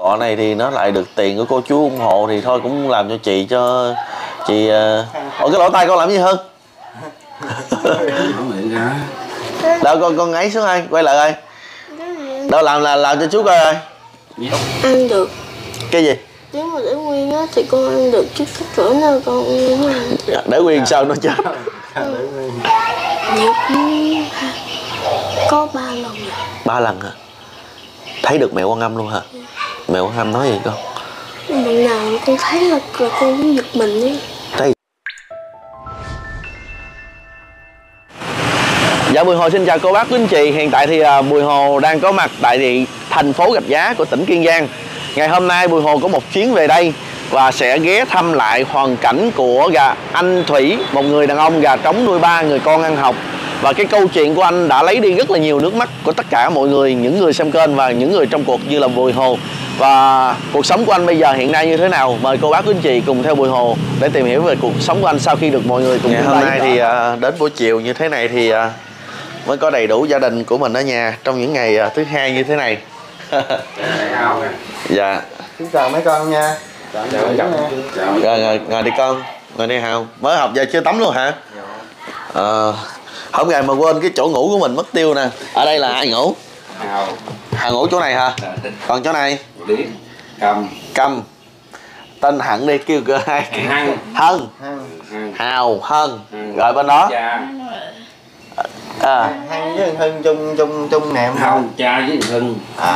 họ này thì nó lại được tiền của cô chú ủng hộ thì thôi cũng làm cho chị cái lỗ tai con làm gì hơn. Đâu con ấy xuống ai quay lại ơi. Đâu làm cho chú coi ơi. Ăn được. Cái gì? Nếu mà để nguyên á thì con ăn được, chứ kích cỡ nào con không ăn. Để nguyên sao nó chết? Dạ, có 3 lần rồi. 3 lần hả? Thấy được mẹ Quan Âm luôn hả? Mẹ Quan Âm nói gì con? Lần nào con thấy là con cũng giật mình ấy. Dạ, Bùi Hồ xin chào cô bác quý anh chị. Hiện tại thì Bùi Hồ đang có mặt tại thành phố Rạch Giá của tỉnh Kiên Giang. Ngày hôm nay Bùi Hồ có một chuyến về đây và sẽ ghé thăm lại hoàn cảnh của anh Thủy, một người đàn ông gà trống nuôi 3 người con ăn học. Và cái câu chuyện của anh đã lấy đi rất là nhiều nước mắt của tất cả mọi người, những người xem kênh và những người trong cuộc như là Bùi Hồ. Và cuộc sống của anh bây giờ hiện nay như thế nào? Mời cô bác quý anh chị cùng theo Bùi Hồ để tìm hiểu về cuộc sống của anh sau khi được mọi người cùng. Ngày hôm nay thì đến buổi chiều như thế này thì mới có đầy đủ gia đình của mình ở nhà trong những ngày thứ hai như thế này. Dạ. Xin chào mấy con nha. Rồi đi con. Ngồi đi Hào. Mới học giờ chưa tắm luôn hả? Không ngày mà quên cái chỗ ngủ của mình mất tiêu nè. Ở đây là ai ngủ? Hào ngủ chỗ này hả? Còn chỗ này? Cầm. Tên Hận đi, kêu cơ hai. Hân. Hào, Hân. Rồi bên đó? Hân với Hưng chung nệm không? Cha với Hưng.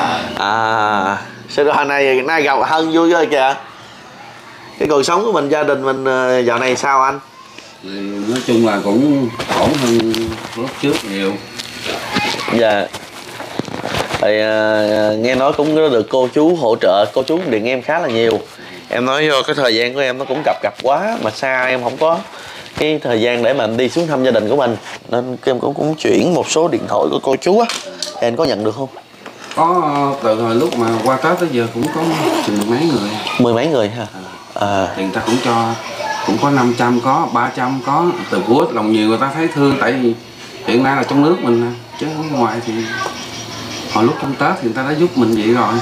Sao hồi nay gặp Hân vui rồi kìa. Cái cuộc sống của mình, gia đình mình dạo này sao anh? Nói chung là cũng ổn hơn lúc trước nhiều. Dạ. Thì nghe nói cũng được cô chú hỗ trợ, cô chú điện em khá là nhiều. Em nói vô cái thời gian của em nó cũng cập quá, mà xa em không có cái thời gian để mà đi xuống thăm gia đình của mình, nên em cũng chuyển một số điện thoại của cô chú á. Thì anh có nhận được không? Có, từ hồi lúc mà qua Tết tới giờ cũng có chừng mười mấy người. Mười mấy người hả? Thì người ta cũng cho, cũng có 500, có 300, có từ cuối lòng nhiều người ta thấy thương, tại vì hiện nay là trong nước mình chứ ở ngoài thì hồi lúc trong Tết thì người ta đã giúp mình vậy rồi.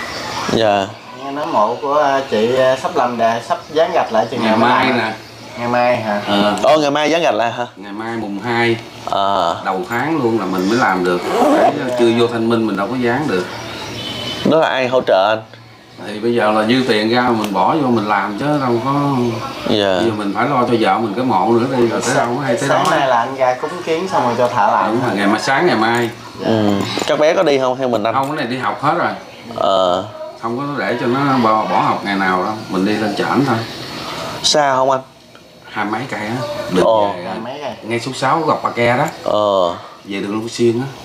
Dạ. Nghe nói mộ của chị sắp làm sắp dán gạch lại chừng ngày mai nè. Ngày mai hả? Ngày mai dán gạch lại hả? Ngày mai mùng 2 đầu tháng luôn là mình mới làm được. Chưa vô Thanh Minh mình đâu có dán được. Đó là ai hỗ trợ anh? Thì bây giờ là dư tiền ra mình bỏ vô mình làm chứ đâu có. Dạ. Bây giờ mình phải lo cho vợ mình cái mộ nữa đi, rồi tới đâu có hay tới đó. Sáng nay là anh ra cúng kiến xong rồi cho thả lại. Đúng rồi, sáng ngày mai. Các bé có đi không hay mình anh? Không, cái này đi học hết rồi. Không có để cho nó bỏ học ngày nào đâu, mình đi lên trển thôi. Xa không anh? 20 mấy cây á. Được về ngay số 6 gặp Bà Ke đó. Về đường Lưu Xuyên á.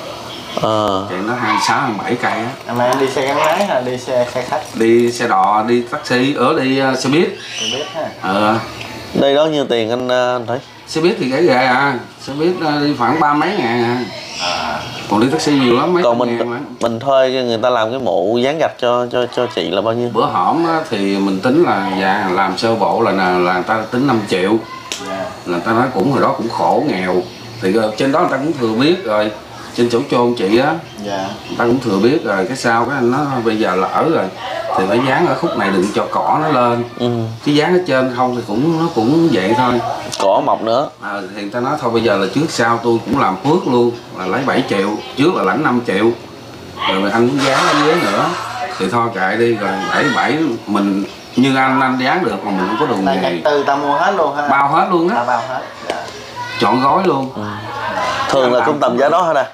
Chạy nó 26, 27 cây á. Mà em đi xe gắn máy hay đi xe khách? Đi xe đò, đi taxi, đi xe buýt. Xe buýt ha. Đây đó nhiêu tiền anh thấy? Xe buýt thì ghê à, xe buýt đi khoảng 30 mấy ngàn à. Còn đi taxi nhiều lắm, mấy còn mình thuê người ta làm cái mộ dán gạch cho chị là bao nhiêu? Bữa hổm thì mình tính là làm sơ bộ là người ta tính 5 triệu. Là người ta nói cũng hồi đó cũng khổ nghèo, thì trên đó người ta cũng thừa biết rồi, trên chỗ chôn chị á, người ta cũng thừa biết rồi. Cái sau cái anh nó bây giờ lỡ rồi thì phải dán ở khúc này đừng cho cỏ nó lên, chứ dán ở trên không thì nó cũng vậy thôi, cỏ mọc nữa. Thì người ta nói thôi bây giờ là trước sau tôi cũng làm phước luôn, là lấy 7 triệu, trước là lãnh 5 triệu rồi anh cũng dán ở dưới nữa thì thôi kệ đi, rồi 7 mình như anh dán được, còn mình không có đồ nghề. Từ ta mua hết luôn ha? Bao hết luôn á. Bao hết. Chọn gói luôn. Thường là cũng tầm giá đó hả nè?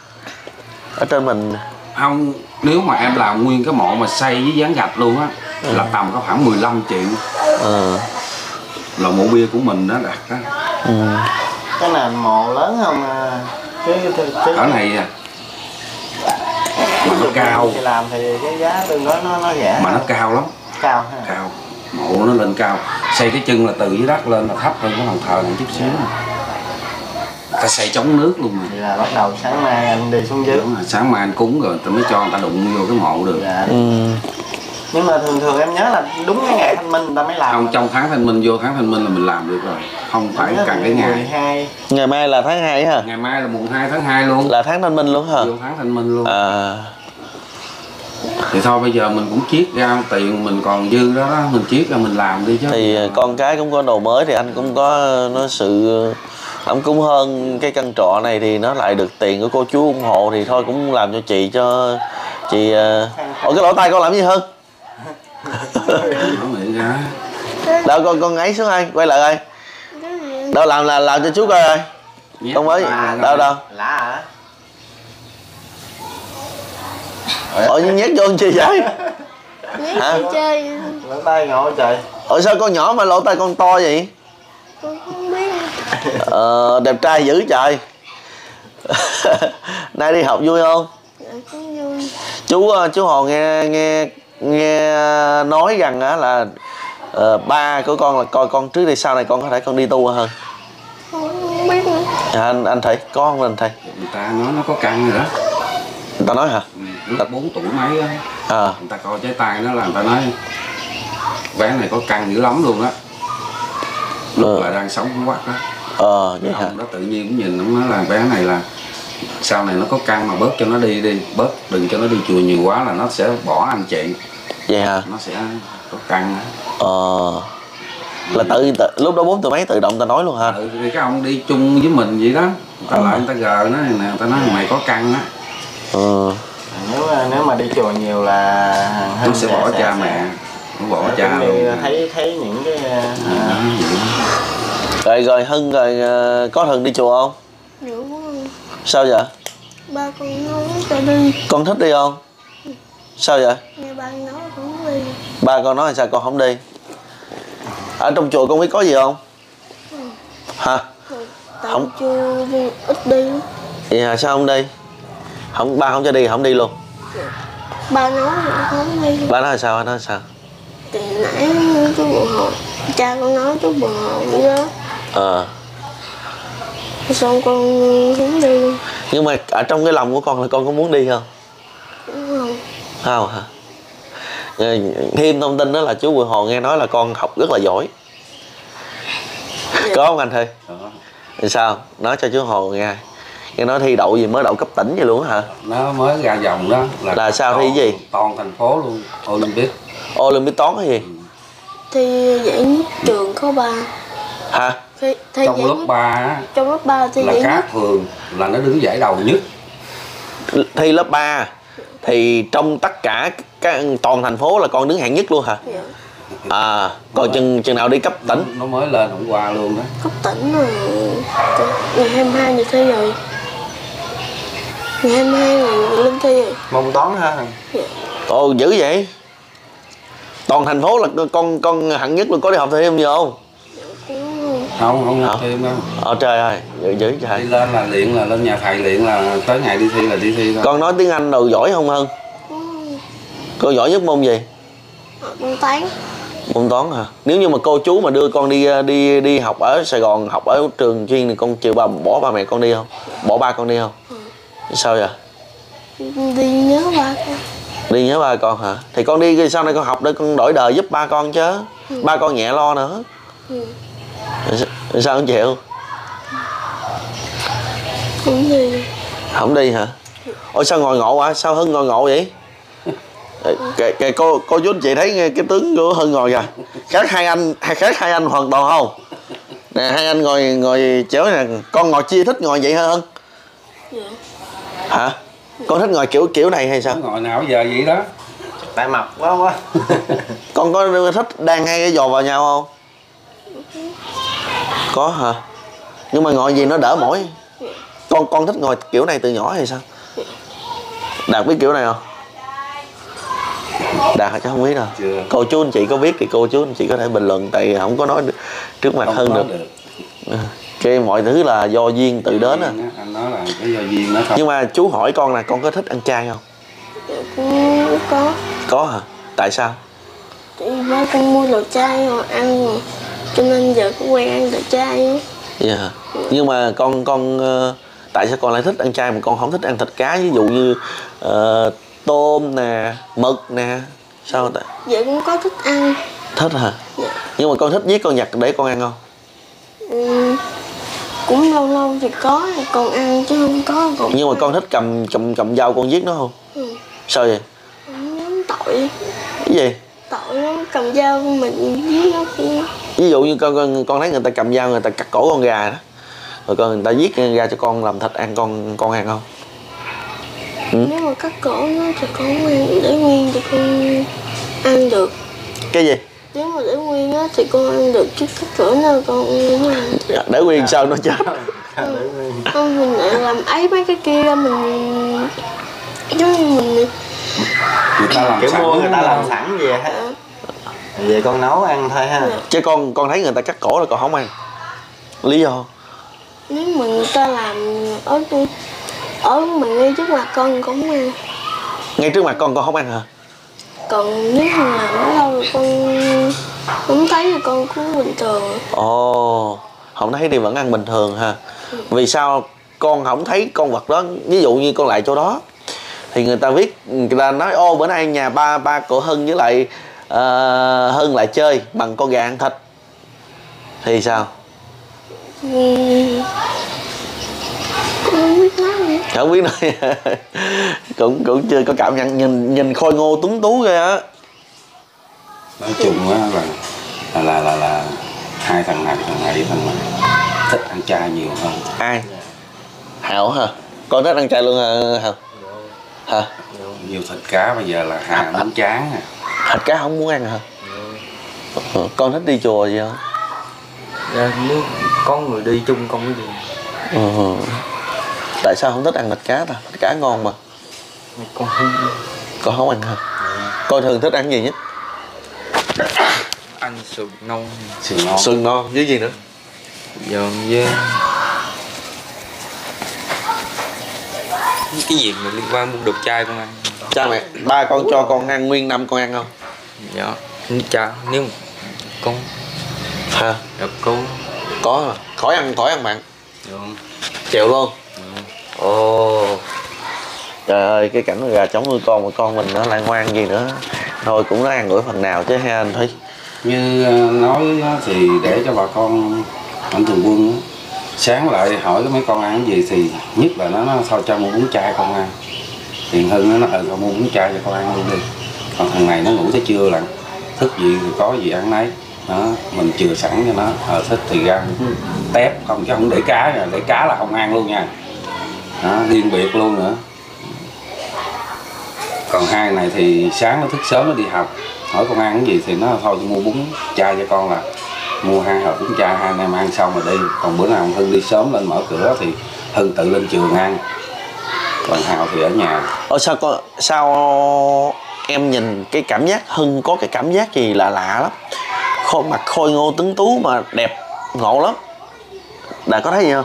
Ở trên mình không, nếu mà em làm nguyên cái mộ mà xây với dán gạch luôn á là tầm có khoảng 15 triệu. Là mộ bia của mình đó đặt đó. Cái này mộ lớn không? Cỡ này mà nó cao thì làm thì cái giá tương đối nó rẻ, mà nó cao lắm. Cao ha? Cao, mộ nó lên cao, xây cái chân là từ dưới đất lên là thấp hơn cái bàn thờ một chút xíu. Ta xây chống nước luôn mà. Thì là bắt đầu sáng mai anh đi xuống dưới. Đúng rồi, sáng mai anh cúng rồi tôi mới cho người ta đụng vô cái mộ được. Nhưng mà thường em nhớ là đúng cái ngày Thanh Minh người ta mới làm. Không, trong tháng Thanh Minh, vô tháng Thanh Minh là mình làm được rồi, không phải cần cái ngày. 12. Ngày mai là tháng 2 hả? Ngày mai là mùng 2 tháng 2 luôn. Là tháng Thanh Minh luôn hả? Vô tháng Thanh Minh luôn. Thì thôi bây giờ mình cũng chiết ra tiền mình còn dư đó, mình chiết ra mình làm đi chứ. Thì con cái cũng có đồ mới thì anh cũng có nó sự ấm cúng hơn. Cái căn trọ này thì nó lại được tiền của cô chú ủng hộ thì thôi cũng làm cho chị chị cái lỗ tai con làm gì hơn. Đâu con ấy xuống ơi, quay lại ơi. Đâu làm cho chú coi ơi. Con mới đâu Lạ hả? Ủa nhưng nhét vô chi vậy? Hả? Chơi Lỗ tai ngộ trời. Ủa sao con nhỏ mà lỗ tai con to vậy? con không biết. Đẹp trai dữ trời. Nay đi học vui không? Dạ cũng vui. Chú Hồ nghe nói rằng á là ba của con là coi con trước đây sau này con có thể con đi tu hơn. Con không biết nữa. Anh thầy có không anh thầy? Người ta nói nó có căng rồi đó. Người ta nói hả? Lúc 4 tuổi mấy á, người ta coi trái tay nó là người ta nói bé này có căng dữ lắm luôn á. Lúc là đang sống ở Quắc đó. Vậy hả? Ông đó tự nhiên cũng nhìn ông nói là bé này là sau này nó có căng mà bớt cho nó đi, bớt đừng cho nó đi chùa nhiều quá là nó sẽ bỏ anh chị. Vậy hả? Nó sẽ có căng á. Là tự lúc đó 4 tuổi mấy tự động ta nói luôn hả? Thì cái ông đi chung với mình vậy đó, người ta lại người ta gờ nó nè, người ta nói mày có căng á. Nếu mà đi chùa nhiều là nó sẽ bỏ cha mẹ, nó bỏ cha luôn. Thấy những cái Rồi Hưng rồi có thường đi chùa không? Dạ không. Sao vậy? Ba con nói cho đi. Con thích đi không? Sao vậy? Nghe ba nói cũng đi. Ba con nói là sao con không đi? Ở trong chùa con biết có gì không? Hả? Không chưa đi, ít đi. Vậy hả? Sao không đi? Ba không cho đi, không đi luôn. Ba nói là không đi. Ba nói là sao? Anh nói là sao? Thì nãy chú Bồ Hồ, cha con nói chú Bồ Hồ vậy đó. Xong con không đi luôn. Nhưng mà ở trong cái lòng của con là con có muốn đi không? Không. Không hả? Thêm thông tin đó là chú Bùi Hồ nghe nói là con học rất là giỏi. Có không anh Thi? Thì sao? Nói cho chú Hồ nghe. Nghe nói thi đậu gì mới đậu cấp tỉnh vậy luôn hả? Nó mới ra vòng đó là sao thi gì? Toàn thành phố luôn, Olympic. Olympic toán cái gì? Thi giải nhất trường có 3. Hả? Trong lớp 3 á, trong lớp 3 thi là giải cá nhất. thường là nó đứng giải đầu nhất. Thi lớp 3 thì trong tất cả các toàn thành phố là con đứng hạng nhất luôn hả? Dạ. Còn chừng nào đi cấp tỉnh? Nó mới lên hôm qua luôn đó. Cấp tỉnh rồi. Ngày 22 thì thi rồi. Ngày 22 rồi lên thi rồi. môn toán hả? Dạ. Ồ dữ vậy. Toàn thành phố là con hạng nhất luôn, có đi học thêm không vô? Không học thêm đâu. Trời ơi, dữ trời. Đi lên là luyện, là lên nhà thầy luyện, là tới ngày đi thi là đi thi thôi. Con nói tiếng Anh đâu giỏi không Hân? Cô giỏi nhất môn gì? Môn toán. Môn toán hả? Nếu như mà cô chú mà đưa con đi học ở Sài Gòn, học ở trường chuyên thì con chịu bỏ ba mẹ con đi không? Bỏ ba con đi không? Sao vậy? Đi nhớ ba con. Đi nhớ ba con hả? Thì con đi sau này con học để con đổi đời giúp ba con chứ. Ba con nhẹ lo nữa. Sao không chịu? Không đi. Không đi hả? Ôi sao ngồi ngộ quá? Sao Hưng ngồi ngộ vậy? Kìa cô chú anh chị thấy cái tướng của Hưng ngồi kìa. Khác hai anh hoàn toàn không? Nè hai anh ngồi chéo nè. Con ngồi chia thích ngồi vậy hả Hưng? Dạ. Hả? Con thích ngồi kiểu này hay sao? Ngồi nào giờ vậy đó. Tại mập quá. Con có thích đan hai cái giò vào nhau không? Có hả? Nhưng mà ngồi gì nó đỡ mỏi. Con thích ngồi kiểu này từ nhỏ hay sao? Đạt biết kiểu này không? Đạt hả? Chắc không biết đâu. Chưa. Cô chú anh chị có biết thì cô chú anh chị có thể bình luận. Tại không có nói trước mặt Hân được. Cái mọi thứ là do duyên tự đến à. Anh nói là cái do duyên đó thôi. Nhưng mà chú hỏi con là con có thích ăn chay không? Dạ cũng có. Có hả? Tại sao? Tại vì ba con mua đồ chay rồi ăn rồi. Cho nên giờ cũng quen ăn đồ chay á. Yeah. Nhưng mà con tại sao con lại thích ăn chay mà con không thích ăn thịt cá, ví dụ như tôm nè, mực nè, sao ta? Dạ cũng có thích ăn. Thích hả? Dạ. Nhưng mà con thích giết con vật để con ăn không? Cũng lâu lâu thì có, còn ăn chứ không có còn. Nhưng mà con thích cầm dao con giết nó không? Sao vậy? Không nhớ. tội. Cái gì? Tội nó cầm dao mình giết nó kia. Ví dụ như con thấy người ta cầm dao người ta cắt cổ con gà đó, rồi người ta giết con gà cho con làm thịt ăn, con ăn không? Nếu mà cắt cổ nó thì con ăn, để nguyên thì con ăn được. Cái gì? Nếu mà để nguyên á thì con ăn được, chứ cắt cổ nó con không ăn. Để nguyên sao nó chết? Không, mình lại làm ấy mấy cái kia ra mình giống như mình Người ta làm kiểu sẵn mua người ta đó. làm sẵn về ha. Về con nấu ăn thôi ha. Chứ con thấy người ta cắt cổ là con không ăn. Lý do? nếu mà người ta làm ở mà ngay trước mặt con cũng ăn. Ngay trước mặt con không ăn hả? Còn nếu mà làm ở đâu rồi con không thấy thì con cũng bình thường. Ồ, không thấy thì vẫn ăn bình thường ha. Vì sao con không thấy con vật đó? Ví dụ như con lại chỗ đó thì người ta viết, người ta nói ô bữa nay nhà ba của Hưng với lại Hưng lại chơi bằng con gà ăn thịt thì sao? Con không biết nói nữa. Không biết nói cũng chưa có cảm nhận. Nhìn khôi ngô tuấn tú ghê á. Nói chung á là hai thằng này với thằng này thích ăn chay nhiều hơn. Ai? Hảo hả? Con thích ăn chay luôn hả? Hả? Nhiều thịt cá bây giờ là Hà muốn chán à. Thịt cá không muốn ăn hả? Con thích đi chùa gì không? Dạ, nếu có người đi chung con mới đi. Tại sao không thích ăn thịt cá ta? Thịt cá ngon mà. Con không. Con không ăn hả? Con thường thích ăn gì nhất? Ăn sườn non. Sườn non. Sườn non với gì nữa? Giòn với cái gì mà liên quan đến đồ chay con ăn. Cha mẹ, ba con cho con ăn nguyên năm con ăn không? Dạ, cha nếu mà con Hả? được cô Có hả? Khỏi ăn mặn. được. Chịu luôn. Ồ. Trời ơi, cái cảnh gà trống nuôi con mà con mình nó lại ngoan gì nữa. Thôi cũng nó ăn ủi phần nào chứ ha anh Thúy. Như nói nó thì để cho bà con mạnh thường quân á, sáng lại hỏi cái mấy con ăn cái gì thì nhất là nó thôi cho mua bún chay con ăn. Tiền Hưng nó thôi mua bún chay cho con ăn luôn đi. Còn thằng này nó ngủ tới trưa lận, thức gì thì có gì ăn nấy. Đó, mình chừa sẵn cho nó, thích thì ra tép không chứ không để cá nha, để cá là không ăn luôn nha. Đó, riêng biệt luôn nữa. Còn hai này thì sáng nó thức sớm nó đi học, hỏi con ăn cái gì thì nó thôi mua bún chay cho con, là mua 2 hộp bún chay, 2 anh em ăn xong rồi đi. Còn bữa nào Hưng đi sớm lên mở cửa thì Hưng tự lên trường ăn, còn Hào thì ở nhà. Sao em nhìn cái cảm giác Hưng có cái cảm giác gì lạ lắm. Khuôn mặt khôi ngô tuấn tú mà đẹp ngộ lắm. Đã có thấy gì không?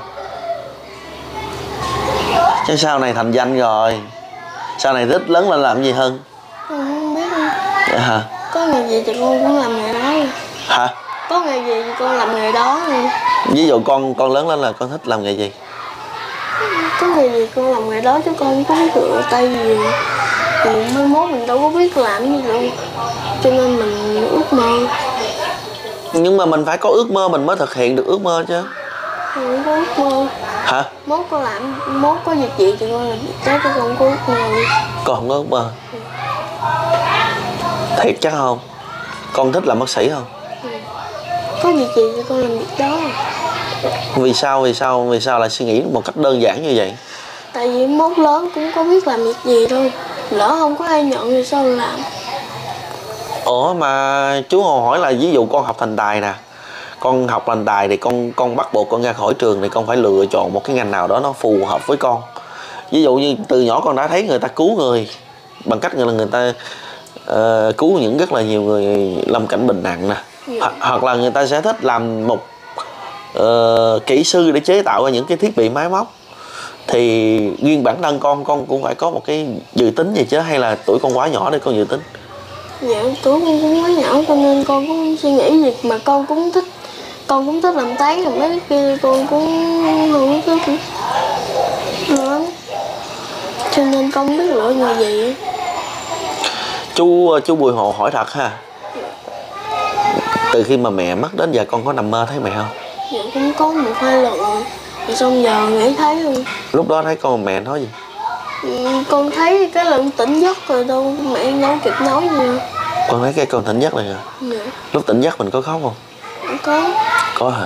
Chứ sau này thành danh rồi, sau này thích lớn lên làm gì Hưng? Con không biết nữa. Vậy hả? Có nghề gì thì con cũng làm nghề đó. Hả? Có nghề gì thì con làm nghề đó. Ví dụ con lớn lên là con thích làm nghề gì? Có nghề gì con làm nghề đó chứ con không có biết lựa tay gì. Thì mai mốt mình đâu có biết làm gì đâu. Cho nên mình ước mơ. Nhưng mà mình phải có ước mơ mình mới thực hiện được ước mơ chứ. Con có ước mơ. Hả? Mốt có việc gì thì con làm việc đó chứ con có ước mơ. Con không có ước mơ. Thiệt chắc không? Con thích làm bác sĩ không? Có việc gì thì con làm việc đó. Vì sao lại suy nghĩ một cách đơn giản như vậy? Tại vì mốt lớn cũng có biết làm việc gì thôi. Lỡ không có ai nhận thì sao làm. Ủa mà chú Hồ hỏi là ví dụ con học thành tài nè, con học thành tài thì con bắt buộc con ra khỏi trường thì con phải lựa chọn một cái ngành nào đó nó phù hợp với con. Ví dụ như từ nhỏ con đã thấy người ta cứu người bằng cách người ta cứu những rất là nhiều người lâm cảnh bệnh nặng nè. Hoặc là người ta sẽ thích làm một kỹ sư để chế tạo ra những cái thiết bị máy móc. Thì riêng bản thân con cũng phải có một cái dự tính gì chứ, hay là tuổi con quá nhỏ để con dự tính? Dạ tuổi con cũng quá nhỏ cho nên con cũng suy nghĩ gì mà con cũng thích làm tán làm mấy cái kia, con cũng không thích nữa. Cho nên con không biết lựa nghề gì. Chú Bùi Hồ hỏi thật ha, từ khi mà mẹ mất đến giờ con có nằm mơ thấy mẹ không? Dạ cũng có 1-2 lần rồi xong giờ nghĩ thấy luôn. Lúc đó thấy con mẹ nói gì? Con thấy cái lần tỉnh giấc rồi đâu mẹ đâu kịp nói gì. Con thấy cái con tỉnh giấc này hả? Dạ. Lúc tỉnh giấc mình có khóc không? Có. Có hả?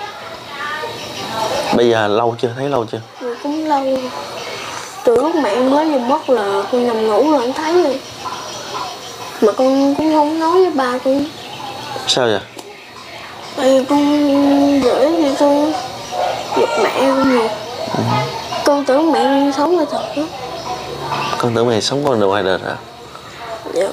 Bây giờ lâu chưa? Thấy lâu chưa? Rồi cũng lâu. Từ lúc mẹ mới vừa mất là con nằm ngủ rồi anh thấy rồi. Mà con cũng không nói với ba con. Sao vậy? Tại vì con gửi thì con giật mẹ con rồi. Con tưởng mẹ sống là thật đó. Con tưởng mẹ sống con được ngoài đời hả? Dạ.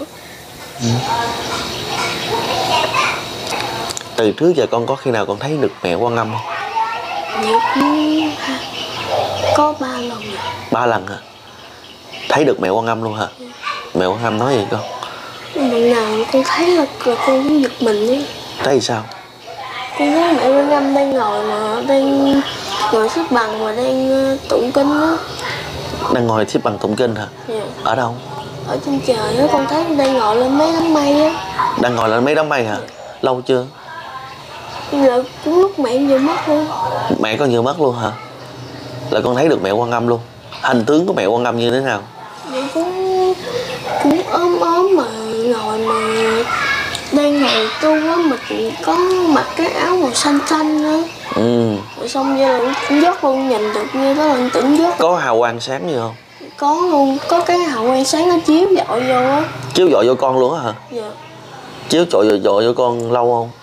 Từ trước giờ con có khi nào con thấy được mẹ Quan Âm không? Dạ cũng có 3 lần rồi. 3 lần hả? Thấy được mẹ Quan Âm luôn hả? Mẹ Quan Âm nói gì con? Lần nào con thấy là con cũng giật mình ấy. Thấy sao? Con thấy mẹ Quan Âm đang ngồi mà đang ngồi xếp bằng mà đang tụng kinh á. Đang ngồi xếp bằng tụng kinh hả? Dạ. Ở đâu? Ở trên trời á, con thấy đang ngồi lên mấy đám mây á. Đang ngồi lên mấy đám mây hả? Lâu chưa? Là cũng lúc mẹ vừa mất luôn. Mẹ con vừa mất luôn hả? Là con thấy được mẹ Quan Âm luôn. Hình tướng của mẹ Quan Âm như thế nào? Vậy cũng ốm ốm mà ngồi mà đang ngồi tu á, mà có mặc cái áo màu xanh xanh nữa. Rồi xong rồi là tỉnh giấc luôn, nhìn được như đó là tỉnh giấc. Có hào quang sáng gì không? Có luôn, có cái hào quang sáng nó chiếu dọi vô á. Chiếu dọi vô con luôn á hả? Dạ. Chiếu dọi vô con lâu không?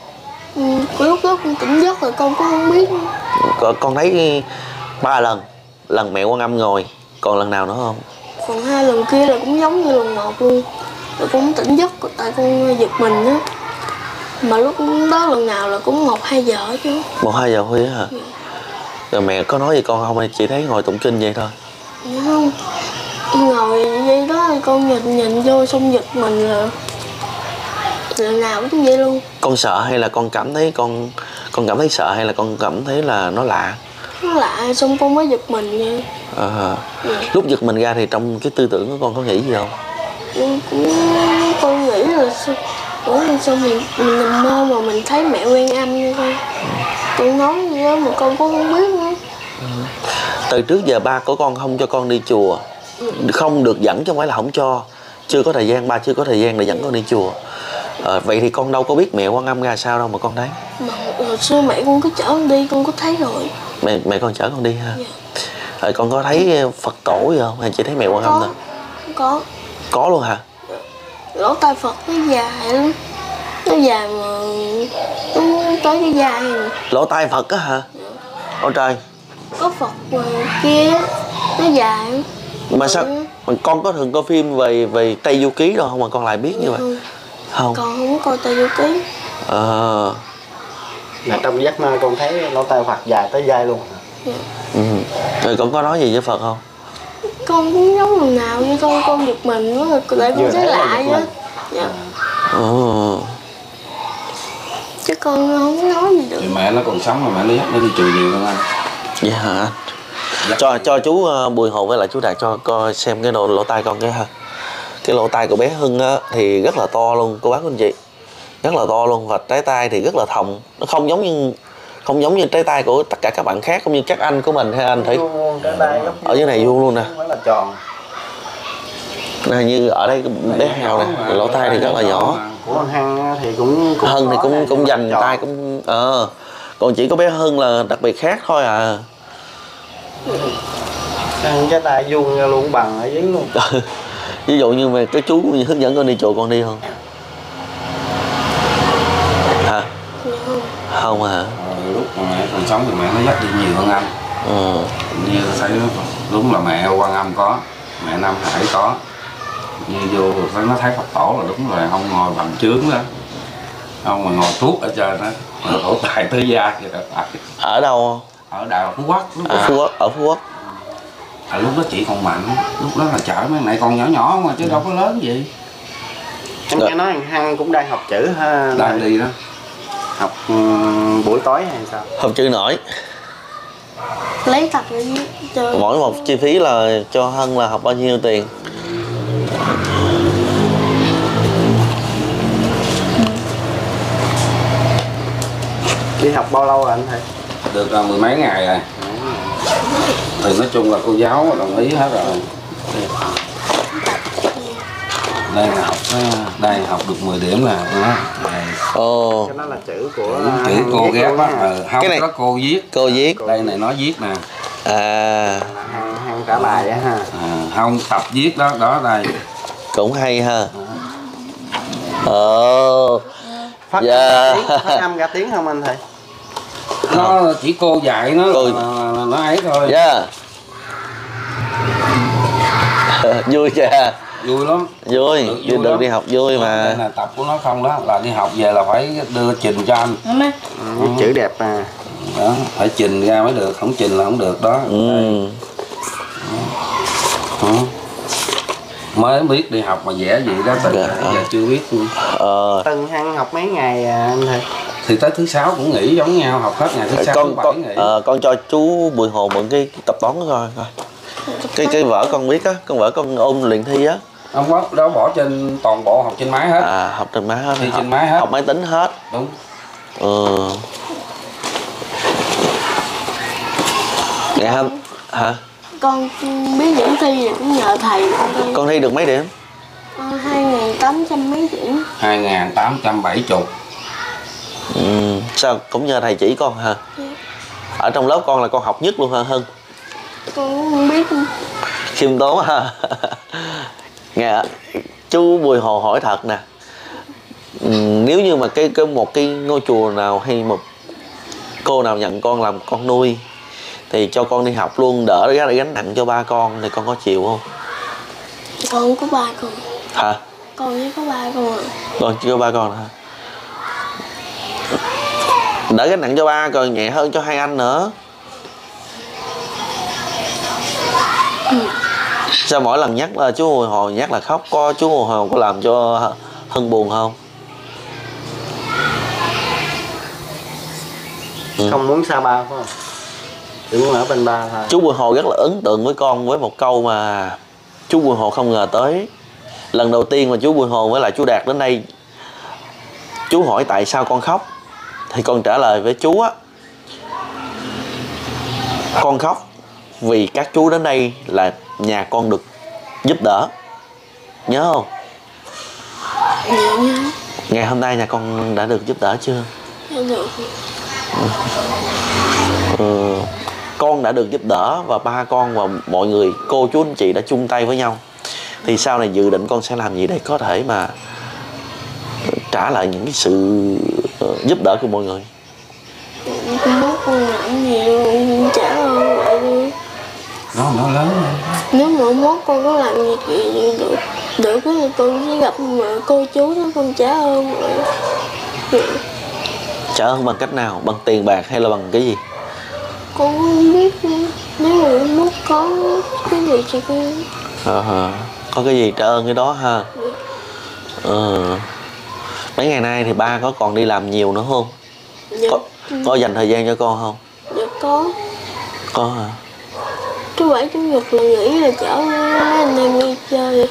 Lúc đó con tỉnh giấc rồi con cũng không biết. Con thấy 3 lần. Lần mẹ Quan Âm ngồi. Còn lần nào nữa không? Còn 2 lần kia là cũng giống như lần 1 luôn. Rồi cũng tỉnh giấc tại con giật mình á. Mà lúc đó lần nào là cũng 1-2 giờ chứ. 1-2 giờ khuya hả? Dạ. Rồi mẹ có nói gì con không hay chỉ thấy ngồi tụng kinh vậy thôi? Dạ không. Ngồi vậy đó con nhìn vô xong giật mình là lần nào cũng vậy luôn. Con sợ hay là con cảm thấy con cảm thấy sợ hay là con cảm thấy là nó lạ? Nó lạ xong con mới giật mình nha. Lúc giật mình ra thì trong cái tư tưởng của con có nghĩ gì không? Con nghĩ là sao mình nằm mơ mà mình thấy mẹ Quan Âm như con. Con nói gì đó mà con cũng không biết nữa. Từ trước giờ ba của con không cho con đi chùa. Không được dẫn chứ không phải là không cho. Chưa có thời gian, ba chưa có thời gian để dẫn con đi chùa. Vậy thì con đâu có biết mẹ Quan Âm ra sao đâu mà con thấy. Mà hồi xưa mẹ con cứ chở con đi, con có thấy rồi. Mẹ con chở con đi ha? Dạ. Con có thấy Phật tổ gì không hay chỉ thấy mẹ Quan Âm thôi? Có. Có luôn hả? Lỗ tai Phật nó dài lắm. Nó dài mà nó tới cái dài này. Lỗ tai Phật á hả? Dạ. Ôi trời. Có Phật mà kia nó dài. Mà sao mà con có thường coi phim về Tây Du Ký đâu không mà con lại biết như vậy? Không. Con không coi Tây Du Ký. Là trong giấc mơ con thấy lỗ tai Phật dài tới vai luôn. Dạ. Rồi con có nói gì với Phật không? Con cũng giống lần nào như con giật mình quá tại con thấy lạ vậy. Dạ. Chứ con không nói gì được. Thì mẹ nó còn sống mà mẹ nó dắt nó đi chùa nhiều hơn anh. Dạ hả? Cho chú Bùi Hồ với lại chú Đạt cho coi xem cái lỗ tai con cái ha. Cái lỗ tai của bé Hưng á thì rất là to luôn cô bác anh chị. Rất là to luôn và trái tai thì rất là thòng. Nó không giống như trái tai của tất cả các bạn khác cũng như các anh của mình hay anh thấy. Ở dưới này vuông luôn nè. Là tròn. Này như ở đây bé Hào nè, lỗ tai thì rất là nhỏ. Của Hân thì cũng Hân thì cũng dành tai cũng còn chỉ có bé Hân là đặc biệt khác thôi à. Cái tai vuông ra luôn bằng ở dưới luôn. Ví dụ như mà cái chú hướng dẫn con đi chùa con đi không? Hả? Không hả? Lúc mà mẹ còn sống thì mẹ nó dắt đi nhiều hơn anh. Như thấy đúng là mẹ Quan Âm có, mẹ Nam Hải có. Như vô nó thấy Phật tổ là đúng rồi, không ngồi bành trướng đó, không mà ngồi tuốt ở trên đó, lỗ tai tới da vậy đó. Ở đâu? Ở Đào Phú Quốc. Ở Phú Quốc. Lúc đó chị còn mạnh, lúc đó là chở mấy này còn nhỏ nhỏ mà chứ đâu có lớn gì. Em nghe nói thằng Hân cũng đang học chữ ha. Đang đi đó. Học buổi tối hay sao? Học chữ nổi. Lấy tập cho Mỗi một chi phí là cho Hân là học bao nhiêu tiền? Đi học bao lâu rồi anh thầy? Được mười mấy ngày rồi. Thì nói chung là cô giáo đồng ý hết rồi. Đây là học đây học được 10 điểm là đó. Ồ. Cái đó là chữ của Chữ cô ghép á. Không, cái này đó cô viết. Cô viết. Đây này nó viết nè. À. hàng trả bài á ha. Không, tập viết đó, đó đây. Cũng hay ha. Ồ. Phát, Dạ. phát âm ra tiếng không anh thầy? Nó chỉ cô dạy nó Cô... là nó ấy thôi. Dạ. Vui chưa? Vui lắm. Vui, được đi học vui mà. Đây là tập của nó không đó, là đi học về là phải đưa trình cho anh. Chữ đẹp mà. Đó, phải trình ra mới được, không trình là không được đó. Mới biết đi học mà vẽ gì đó, từ giờ chưa biết. Từng hăng học mấy ngày anh thầy? Thì tới thứ sáu cũng nghỉ giống nhau, học hết ngày thứ sáu thứ bảy nghỉ. Con cho chú Bùi Hồ mượn cái tập toán đó coi. Cái vở con biết á, con vở con ôn luyện thi á. Không có, đó bỏ trên toàn bộ học trên máy hết. Học trên máy hết. Thi trên máy hết. Học máy tính hết. Đúng. Dạ không? Hả? Con biết điểm thi thì cũng nhờ thầy. Con thi được mấy điểm? 2.800 mấy điểm. 2.870. Sao cũng nhờ thầy chỉ con hả? Ở trong lớp con là con học nhất luôn hả Hân? Con không biết. Khiêm tốn ha. Nghe chú Bùi Hồ hỏi thật nè, nếu như mà một cái ngôi chùa nào hay một cô nào nhận con làm con nuôi thì cho con đi học luôn, đỡ gánh nặng cho ba con, thì con có chịu không? Con có 3 con. Hả? Con chỉ có 3 con à. Con chỉ có 3 con hả? Đỡ gánh nặng cho ba còn nhẹ hơn cho hai anh nữa. Sao mỗi lần nhắc là chú Bùi Hồ nhắc là khóc, có chú Bùi Hồ có làm cho Hân buồn không? Không muốn xa ba phải không? Chỉ muốn ở bên ba thôi. Chú Bùi Hồ rất là ấn tượng với con với một câu mà chú Bùi Hồ không ngờ tới. Lần đầu tiên mà chú Bùi Hồ với lại chú Đạt đến đây, chú hỏi tại sao con khóc, thì con trả lời với chú á, con khóc vì các chú đến đây là nhà con được giúp đỡ. Nhớ không? Dạ nhớ. Ngày hôm nay nhà con đã được giúp đỡ chưa? Dạ được. Con đã được giúp đỡ và ba con và mọi người, cô chú anh chị đã chung tay với nhau. Thì sau này dự định con sẽ làm gì để có thể mà trả lại những cái sự giúp đỡ của mọi người? Con muốn con làm nhiều trả ơn lại đi. Nó lớn rồi. Nếu mà mốt con có làm việc gì được thì con sẽ gặp mà cô chú đó con trả ơn lại. Trả ơn bằng cách nào? Bằng tiền bạc hay là bằng cái gì? Con không biết nữa. Nếu mà mốt có cái gì thì con... Có cái gì trả ơn cái đó ha. Mấy ngày nay thì ba có còn đi làm nhiều nữa không? Dạ. Có dành thời gian cho con không? Dạ có. Có hả? Thứ bảy chủ nhật là nghỉ là chở mấy anh em đi chơi.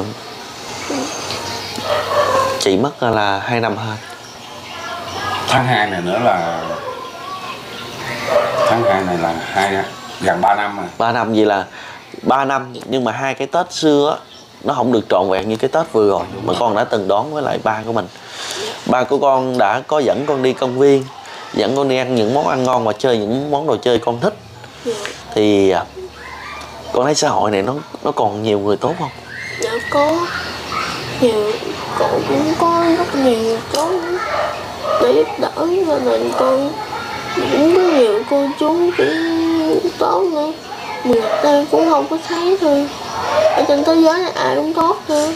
Chị mất là 2 năm ha. Tháng 2 này nữa là tháng 2 này là gần 3 năm rồi. 3 năm gì là 3 năm, nhưng mà hai cái Tết xưa á, nó không được trọn vẹn như cái Tết vừa rồi mà con đã từng đón với lại ba của mình. Ba của con đã có dẫn con đi công viên, dẫn con đi ăn những món ăn ngon và chơi những món đồ chơi con thích. Thì con thấy xã hội này nó còn nhiều người tốt không? Dạ có. Nhiều, cậu cũng có rất nhiều người tốt để giúp đỡ gia đình con. Cũng có nhiều cô chú cũng tốt nữa. Người ta cũng không có thấy thôi. Ở trên thế giới này ai cũng tốt nữa.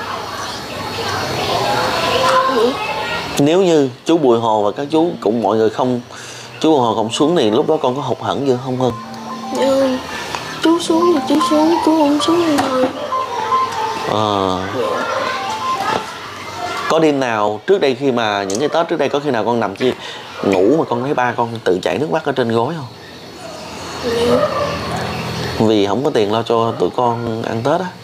Nếu như chú Bùi Hồ và các chú cũng mọi người không, chú Bùi Hồ không xuống thì lúc đó con có hụt hẫng dữ không Hân? Dạ, chú xuống thì chú xuống, chú không xuống thì thôi. Có đêm nào trước đây khi mà những cái Tết trước đây có khi nào con nằm ngủ mà con thấy ba con tự chảy nước mắt ở trên gối không? Dạ. Vì không có tiền lo cho tụi con ăn Tết á.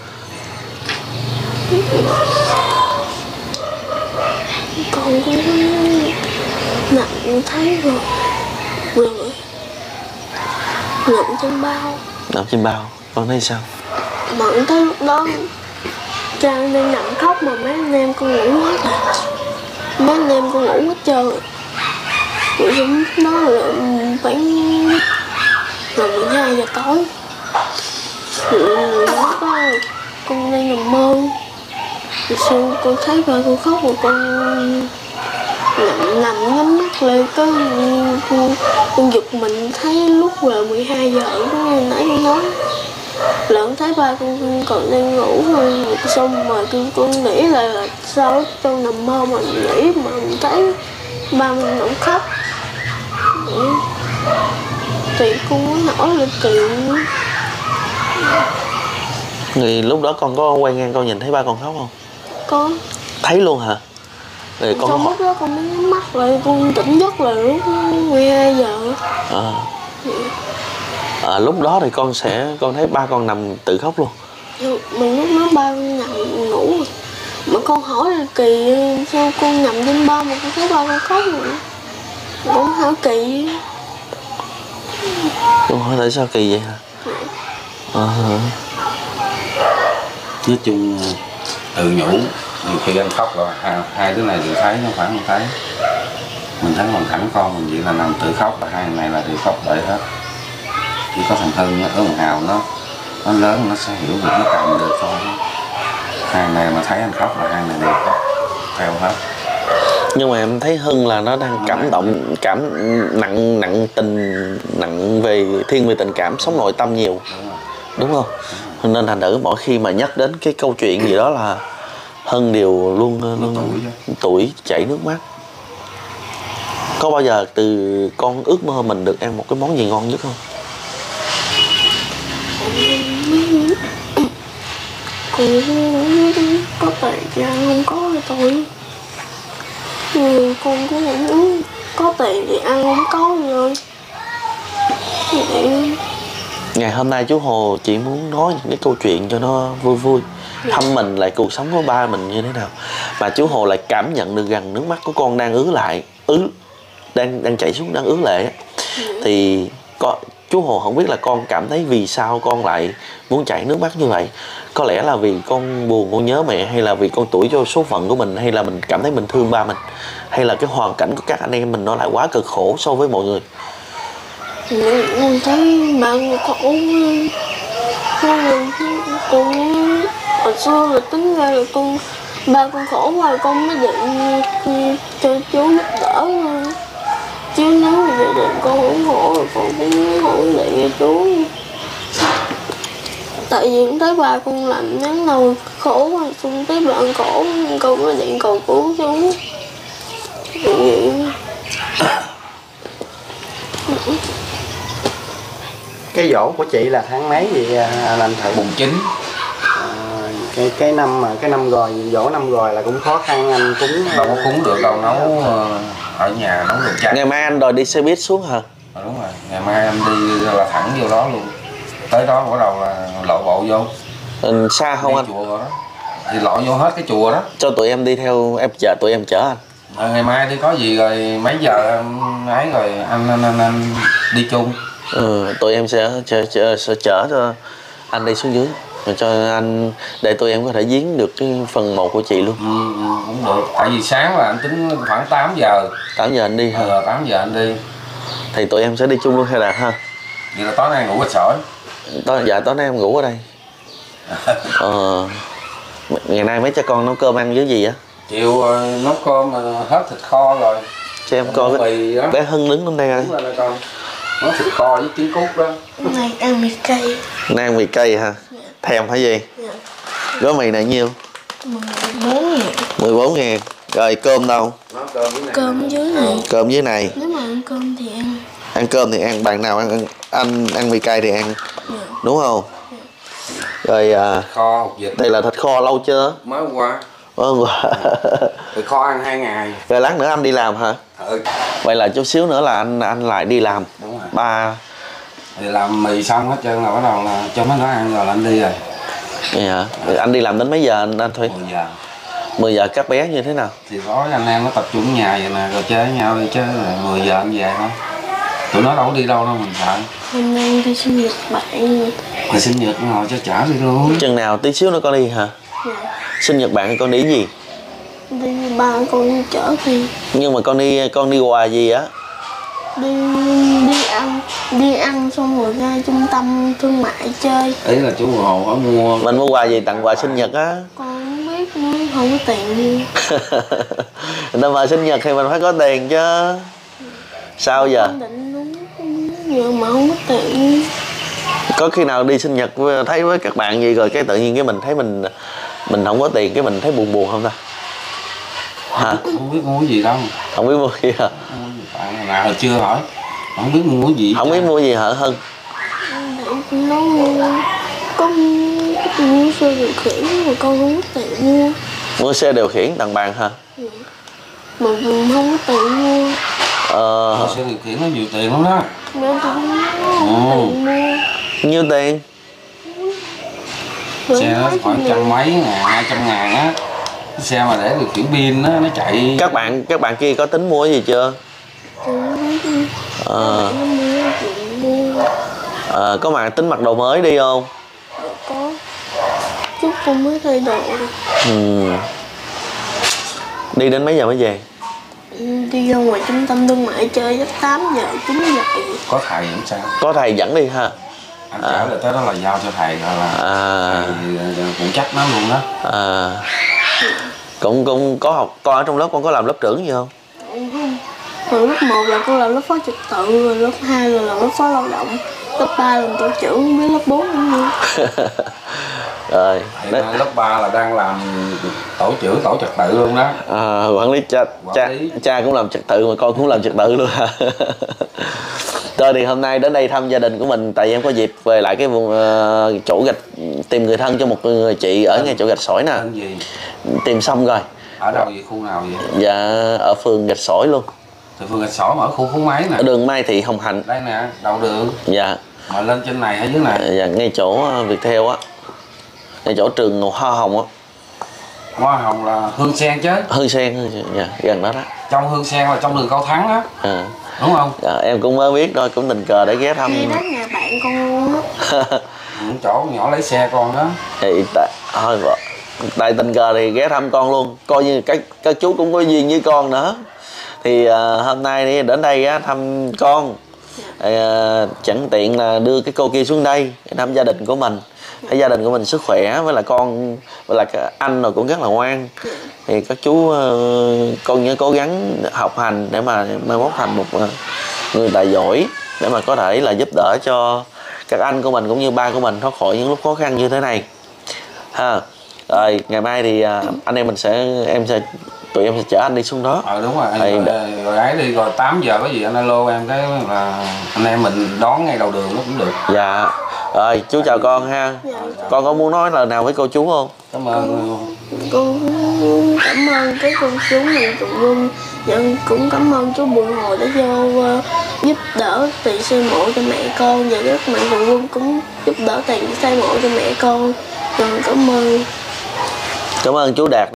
Con cũng nặng thấy rồi. Nặng trong bao. Nằm trên bao, con thấy sao? Mà cũng tới lúc đó Trang đang nằm khóc mà mấy anh em con ngủ hết rồi. Mấy anh em con ngủ hết trơn rồi. Rồi lúc đó là khoảng là 12 giờ tối. Rồi lúc đó con đang nằm mơ. Rồi sau con thấy ba con khóc rồi con nằm nhắm mắt lên có con giật mình thấy lúc là 12 giờ đúng như nãy con nói. Lợn thấy ba con còn đang ngủ rồi xong mà con nghĩ là sao con nằm mơ mà nghĩ mà mình thấy ba mình vẫn khóc. Thì con mới hỏi là chuyện. Thì lúc đó con có quay ngang con nhìn thấy ba con khóc không? Có. Thấy luôn hả? Rồi con Xong lúc đó con mới nhắm mắt lại con tỉnh giấc là lúc 12 giờ. Lúc đó thì con thấy ba con nằm tự khóc luôn. Mình lúc đó ba con nằm ngủ rồi. Mà con hỏi là kỳ sao con nằm trên ba mà con thấy ba con khóc rồi. Con hỏi kỳ. Con hỏi tại sao kỳ vậy hả? Nói chung tự nhủ nhiều khi anh khóc rồi hai đứa này đều thấy, không phải không thấy. Mình thấy hoàn cảnh con mình vậy là nằm tự khóc, và hai này là đều khóc đợi hết. Chỉ có thằng Hưng ở thằng Hào nó lớn nó sẽ hiểu được, nó cầm được thôi. Hai này mà thấy anh khóc là hai này đều khóc theo hết. Nhưng mà em thấy Hưng là nó đang cảm động, nặng tình, nặng về thiên về tình cảm, sống nội tâm nhiều, đúng không? Nên thành thử mỗi khi mà nhắc đến cái câu chuyện gì đó là Hưng đều luôn tủi chảy nước mắt. Có bao giờ từ con ước mơ mình được ăn một cái món gì ngon nhất không? Có tiền thì ăn, không có thì thôi. Con cũng không uống. Có tiền thì ăn, không có rồi. Ngày hôm nay chú Hồ chỉ muốn nói những cái câu chuyện cho nó vui vui, thăm mình lại cuộc sống của ba mình như thế nào. Mà chú Hồ lại cảm nhận được rằng nước mắt của con đang đang chảy xuống, đang ứa lệ. Thì chú Hồ không biết là con cảm thấy vì sao con lại muốn chảy nước mắt như vậy. Có lẽ là vì con buồn, con nhớ mẹ, hay là vì con tuổi cho số phận của mình, hay là mình cảm thấy mình thương ba mình, hay là cái hoàn cảnh của các anh em mình nó lại quá cực khổ so với mọi người. Mình thấy ba con khổ. Con hồi xưa là tính ra là ba con khổ quá con mới định cho chú giúp đỡ. Chứ nếu mà gia đình con ủng hộ rồi con cũng không điện cho chú. Tại vì cũng thấy ba con làm nhắn nồi khổ quá, xong thấy bạn khổ con mới điện cầu cứu chú. Cái giỗ của chị là tháng mấy vậy anh Thợ? Mùng 9. Cái năm rồi, giỗ năm rồi là cũng khó khăn, anh cúng đâu có cúng được đâu, nấu ở nhà nấu được chắc. Ngày mai anh đòi đi xe buýt xuống hả? Đúng rồi, ngày mai anh đi là thẳng vô đó luôn. Tới đó bắt đầu là lộ bộ vô. Xa không anh? Chùa rồi đó. Thì lộ vô hết cái chùa đó. Cho tụi em đi theo, tụi em chở anh. Ngày mai đi có gì rồi mấy giờ em ấy rồi anh đi chung. Tụi em sẽ chở cho anh đi xuống dưới, rồi cho anh để tụi em có thể viếng được cái phần mộ của chị luôn. Cũng được. Tại vì sáng là anh tính khoảng 8 giờ. 8 giờ anh đi hả? 8 giờ anh đi. Thì tụi em sẽ đi chung luôn hay là ha? Vậy là tối nay ngủ ở sỏi. Dạ tối nay em ngủ ở đây. Ngày nay mấy cha con nấu cơm ăn với gì á? Chiều nấu cơm hết thịt kho rồi. Cho em coi bé Hưng đứng lên đây coi. Đúng rồi con. Nấu thịt kho với trứng cút đó. Hôm nay ăn mì cây. Nay ăn mì cây hả? Dạ. Thèm hả gì? Dạ. Gói mì này nhiêu? 14.000. 14.000. Rồi cơm đâu? Cơm dưới này. Cơm dưới này. Nếu mà ăn cơm thì ăn. Ăn cơm thì ăn, bạn nào ăn mì cây thì ăn. Dạ. Đúng không? Dạ. Rồi kho hột vịt. Đây là thịt kho lâu chưa? Mới hôm qua. Thịt kho ăn 2 ngày. Rồi lát nữa anh đi làm hả? Vậy là chút xíu nữa là anh lại đi làm. Đúng rồi. Ba thì làm mì xong hết trơn là bắt đầu là cho mấy nó ăn rồi là anh đi rồi. Vậy hả? Rồi anh đi làm đến mấy giờ anh Thủy? 10 giờ. 10 giờ các bé như thế nào? Thì tối anh em nó tập trung ở nhà vậy nè, rồi chơi với nhau đi chứ rồi 10 giờ anh về thôi. Tụi nó đâu có đi đâu đâu mình sợ. Hôm nay đi sinh nhật bạn. Mà sinh nhật ngồi cho chở đi luôn. Chừng nào tí xíu nữa con đi hả? Dạ. Sinh nhật bạn con đi cái gì? Đi ba con chở đi. Nhưng mà con đi quà gì á? Đi ăn xong rồi ra trung tâm thương mại chơi. Ý là chú Hồ ở mua. Mình mua quà gì tặng quà sinh nhật á? Con không biết nữa, không có tiền đi. Người ta mời sinh nhật thì mình phải có tiền chứ. Sao giờ? Con định đúng giờ mà không có tiền. Có khi nào đi sinh nhật thấy với các bạn gì rồi cái tự nhiên cái mình thấy mình không có tiền cái mình thấy buồn buồn không ta? Hả? Không biết mua gì đâu. Không biết mua gì hả? Bạn nào chưa hỏi. Không biết mua gì. Không biết mua gì hả Hân? Nó có mua xe điều khiển mà con không có tiền mua. Mua xe điều khiển tặng bạn hả? Mà không có tiền mua. Xe điều khiển nó nhiều tiền lắm đó. Nên tôi không có tiền mua. Nhiêu tiền? Xe nó khoảng trăm mấy ngàn, 200 ngàn á. Xe mà để điều khiển pin á, nó chạy. Các bạn kia có tính mua gì chưa? Có mà tính mặc đồ mới đi không? Có. Chút con mới thay đồ. Đi đến mấy giờ mới về? Đi ra ngoài trung tâm thương mại chơi chắc 8 giờ, 9 giờ. Có thầy không sao? Có thầy dẫn đi ha? Anh chở lại tới đó là giao cho thầy rồi là thầy cũng chắc nó luôn đó. Cũng có học, con ở trong lớp con có làm lớp trưởng gì không? Không. Rồi lớp 1 là con làm lớp phó trật tự, rồi lớp 2 là làm lớp phó lao động, lớp 3 làm tổ trưởng, không biết lớp 4 cũng như. Rồi. Lớp 3 là đang làm tổ trưởng tổ trật tự luôn đó. Quản lý cha cũng làm trật tự mà con cũng làm trật tự luôn hả? Rồi thì hôm nay đến đây thăm gia đình của mình tại vì em có dịp về lại cái vùng chỗ gạch, tìm người thân cho một người chị ở ngay chỗ gạch sỏi nè. Tên gì? Tìm xong rồi. Ở đâu vậy, khu nào vậy? Dạ ở phường gạch sỏi luôn. Từ phường gạch sỏi mà ở khu Phú Máy nè. Ở đường Mai Thị Hồng Hạnh. Đây nè, đầu đường. Dạ. Mà lên trên này hay dưới này? Dạ ngay chỗ Viettel á. Ngay chỗ trường Hoa Hồng á. Hoa Hồng là Hương Sen chứ? Hương Sen, dạ, gần đó đó. Trong Hương Sen là trong đường Cao Thắng á. Đúng không? Dạ, em cũng mới biết thôi, cũng tình cờ để ghé thăm. Đi đến nhà bạn con luôn á. Chỗ nhỏ lấy xe con đó. Thì tại tình cờ thì ghé thăm con luôn, coi như các chú cũng có duyên với con nữa. Thì hôm nay thì đến đây thăm con. Chẳng tiện là đưa cái cô kia xuống đây để thăm gia đình của mình. Thấy gia đình của mình sức khỏe với là con với là anh rồi cũng rất là ngoan. Thì các chú con nhớ cố gắng học hành để mà mai mốt thành một người tài giỏi để mà có thể là giúp đỡ cho các anh của mình cũng như ba của mình thoát khỏi những lúc khó khăn như thế này ha. Rồi ngày mai thì anh em mình tụi em sẽ chở anh đi xuống đó. Đúng rồi, rồi ấy đi, rồi 8 giờ có gì anh alo em cái là anh em mình đón ngay đầu đường nó cũng được. Dạ. Rồi chú chào con ha. Con có muốn nói lời nào với cô chú không? Cảm ơn. Con cảm ơn cái cô chú mình tụi quân. Cũng cảm ơn chú Bùi Hồ đã vô giúp đỡ tiền xây mộ cho mẹ con, và các mạnh thường quân cũng giúp đỡ tiền xây mộ cho mẹ con. Cảm ơn. Cảm ơn chú Đạt.